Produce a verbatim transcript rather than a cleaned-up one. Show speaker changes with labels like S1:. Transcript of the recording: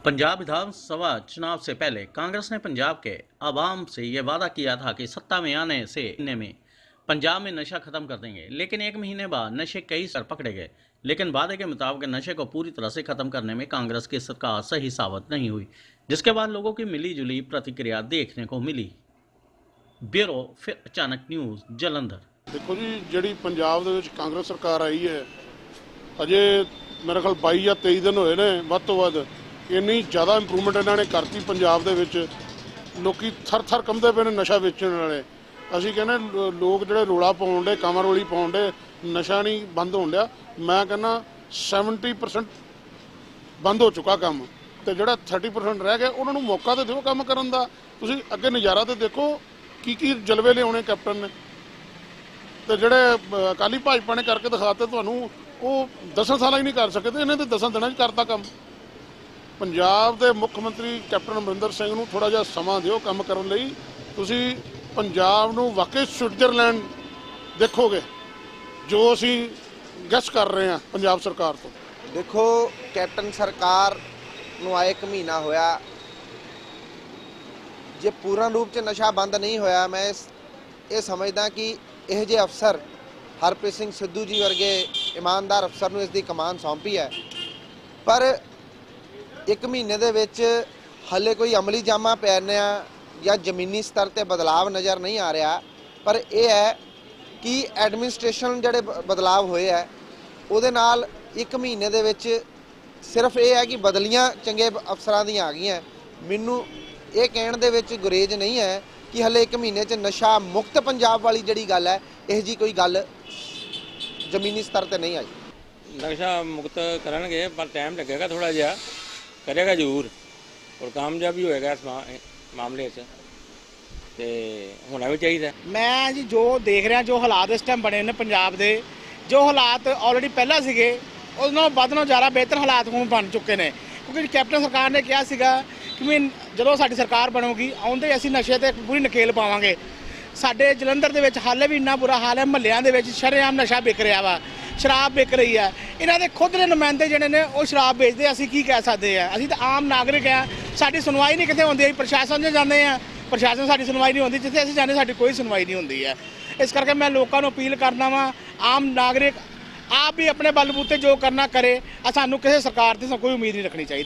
S1: पंजाब विधानसभा चुनाव से पहले कांग्रेस ने पंजाब के आवाम से यह वादा किया था कि सत्ता में आने से महीने में पंजाब में नशा खत्म कर देंगे, लेकिन एक महीने बाद नशे कई सर पकड़े गए। लेकिन वादे के मुताबिक नशे को पूरी तरह से खत्म करने में कांग्रेस की सरकार सही साबित नहीं हुई, जिसके बाद लोगों की मिली जुली प्रतिक्रिया देखने को मिली। ब्यूरो फिर अचानक न्यूज़ जलंधर।
S2: देखो जी, जी पंजाब दे विच कांग्रेस सरकार आई है, अजे मेरे ख्याल बाई या तेई दिन होए ने, वध तो वध इन्नी ज़्यादा इंप्रूवमेंट इन्होंने करती पंजाब दे विच। लोकी थर थर कंबदे पे ने नशा वेचण वाले। असीं कहने लोग जिहड़े रोला पाउण डे, कामां रोली पाउण डे, नशा नहीं बंद होण डिया। मैं कहना सैवनटी परसेंट बंद हो चुका काम, तो जिहड़ा थर्टी परसेंट रह गया उन्होंने मौका तो दिओ काम करन दा। तुसीं अगे नज़ारा तो देखो की की जलवे लिआउणे कैप्टन ने, तो जिहड़े अकाली भाजपा ने करके दिखाते तुहानूं वो दसां साल ही नहीं कर सके, तो इन्हें तो दसां दिनां च करता काम। पंजाब के मुख्य मंत्री कैप्टन अमरिंदर सिंह नूं थोड़ा जिहा समा दिओ काम करन लई। तुसीं पंजाब नूं वाकई स्विट्जरलैंड देखोगे जो असीं गैस कर रहे हैं पंजाब सरकार तो।
S3: देखो कैप्टन सरकार नूं आए एक महीना होया, जे पूर्ण रूप से नशा बंद नहीं होया, मैं ये समझदा कि यह जे अफसर हरप्रीत सिंह सिद्धू जी वर्गे ईमानदार अफसर नूं इसकी कमान सौंपी है, पर एक महीने दे विच हले कोई अमली जामा पैरने या जमीनी स्तर ते बदलाव नज़र नहीं आ रहा। पर यह है कि एडमिनिस्ट्रेशन जिहड़े बदलाव होए है उहदे नाल एक महीने दे विच सिर्फ ये है कि बदलियां चंगे अफसरां दी आ गई हैं। मैनू ये कहण दे विच गुरेज नहीं है कि हले एक महीने च नशा मुक्त पंजाब वाली जिहड़ी गल है, इह जी कोई गल जमीनी स्तर ते नहीं आई।
S4: नशा मुक्त करनगे पर टाइम लगेगा, थोड़ा जिहा करेगा जरूर और कामयाब भी होएगा इस मामले से, ते होना भी चाहिए।
S5: मैं जी जो देख रहा, जो हालात इस टाइम बने ने पंजाब के, जो हालात ऑलरेडी पहला सीगे उस नालों वध नालों ज़्यादा बेहतर हालात हुण बन चुके हैं। क्योंकि कैप्टन सरकार ने कहा सीगा कि मैं जो साडी सरकार बनूगी आउंदे असीं नशे ते पूरी नकेल पावांगे। साडे जलंधर दे विच हाले भी इन्ना बुरा हाल है, महल्लियां दे विच शरेआम नशा विक रहा वा, शराब विक रही है। इन्हां दे खुद दे नुमाइंदे जिहड़े ने वो शराब बेचदे, असीं की कह सकते हैं? असीं तो आम नागरिक हैं, साडी सुनवाई नहीं कित्थे हुंदी। प्रशासन दे जांदे हैं, प्रशासन साडी सुनवाई नहीं होंदी, जिथे असीं जांदे साडी कोई सुनवाई नहीं होंदी है। इस करके मैं लोगों को अपील करना वा, आम नागरिक आप भी अपने बलबूते जो करना करे, सानूं किसी सरकार से कोई उम्मीद नहीं रखनी चाहिए।